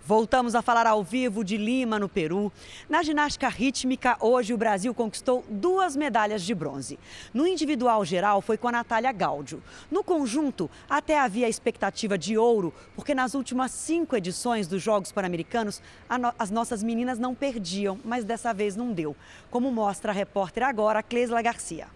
Voltamos a falar ao vivo de Lima, no Peru. Na ginástica rítmica, hoje o Brasil conquistou 2 medalhas de bronze. No individual geral, foi com a Natália Gaudio. No conjunto, até havia expectativa de ouro, porque nas últimas 5 edições dos Jogos Pan-Americanos, as nossas meninas não perdiam, mas dessa vez não deu. Como mostra a repórter agora, Cleisla Garcia.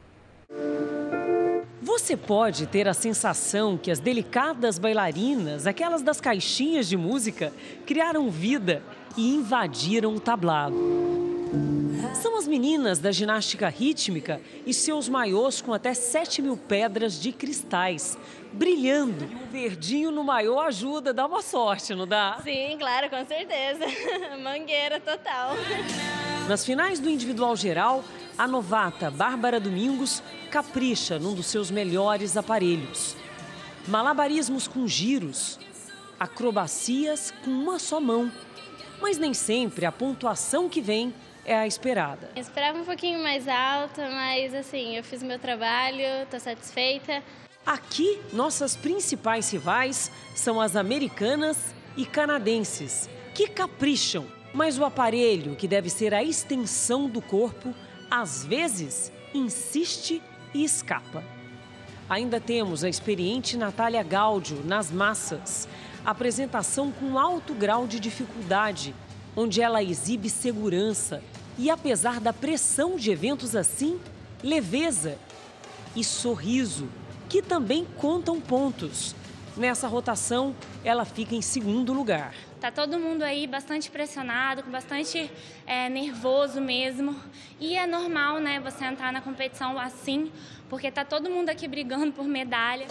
Você pode ter a sensação que as delicadas bailarinas, aquelas das caixinhas de música, criaram vida e invadiram o tablado. São as meninas da ginástica rítmica e seus maiôs com até 7.000 pedras de cristais, brilhando. E um verdinho no maiô ajuda, dá uma sorte, não dá? Sim, claro, com certeza. Mangueira total. Nas finais do individual geral, a novata Bárbara Domingos capricha num dos seus melhores aparelhos. Malabarismos com giros, acrobacias com uma só mão. Mas nem sempre a pontuação que vem é a esperada. Eu esperava um pouquinho mais alta, mas assim, eu fiz meu trabalho, estou satisfeita. Aqui, nossas principais rivais são as americanas e canadenses, que capricham. Mas o aparelho, que deve ser a extensão do corpo, às vezes insiste e escapa. Ainda temos a experiente Natália Gaudio nas massas. Apresentação com alto grau de dificuldade, onde ela exibe segurança e, apesar da pressão de eventos assim, leveza e sorriso, que também contam pontos. Nessa rotação, ela fica em segundo lugar. Tá todo mundo aí bastante pressionado, com bastante nervoso mesmo. E é normal, né, você entrar na competição assim, porque tá todo mundo aqui brigando por medalha.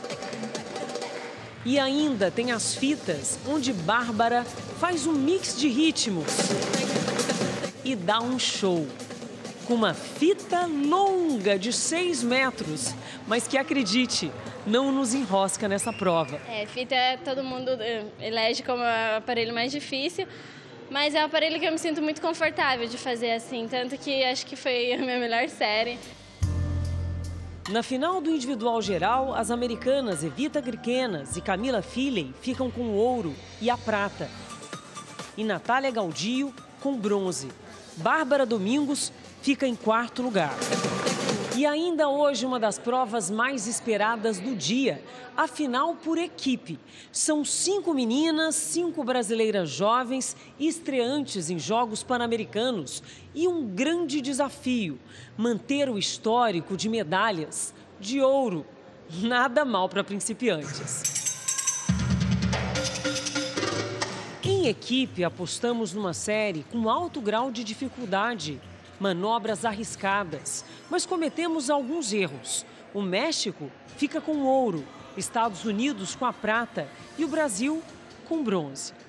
E ainda tem as fitas, onde Bárbara faz um mix de ritmos e dá um show. Com uma fita longa de 6 metros, mas que, acredite, não nos enrosca nessa prova. Fita todo mundo elege como o aparelho mais difícil, mas é um aparelho que eu me sinto muito confortável de fazer assim, tanto que acho que foi a minha melhor série. Na final do individual geral, as americanas Evita Grikenas e Camila Filley ficam com o ouro e a prata. E Natália Gaudio com bronze. Bárbara Domingos fica em 4º lugar. E ainda hoje, uma das provas mais esperadas do dia, a final por equipe. São 5 meninas, 5 brasileiras jovens, estreantes em Jogos Pan-Americanos. E um grande desafio, manter o histórico de medalhas de ouro. Nada mal para principiantes. Em equipe, apostamos numa série com alto grau de dificuldade. Manobras arriscadas, mas cometemos alguns erros. O México fica com ouro, Estados Unidos com a prata e o Brasil com bronze.